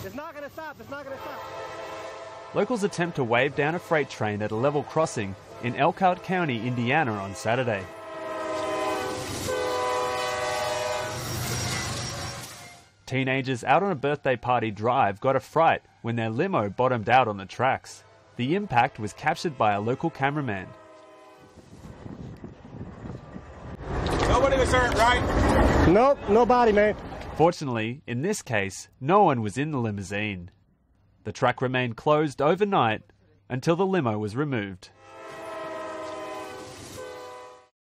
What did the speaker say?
It's not going to stop. It's not going to stop. Locals attempt to wave down a freight train at a level crossing in Elkhart County, Indiana on Saturday. Teenagers out on a birthday party drive got a fright when their limo bottomed out on the tracks. The impact was captured by a local cameraman. Nobody was hurt, right? Nope, nobody, man. Fortunately, in this case, no one was in the limousine. The track remained closed overnight until the limo was removed.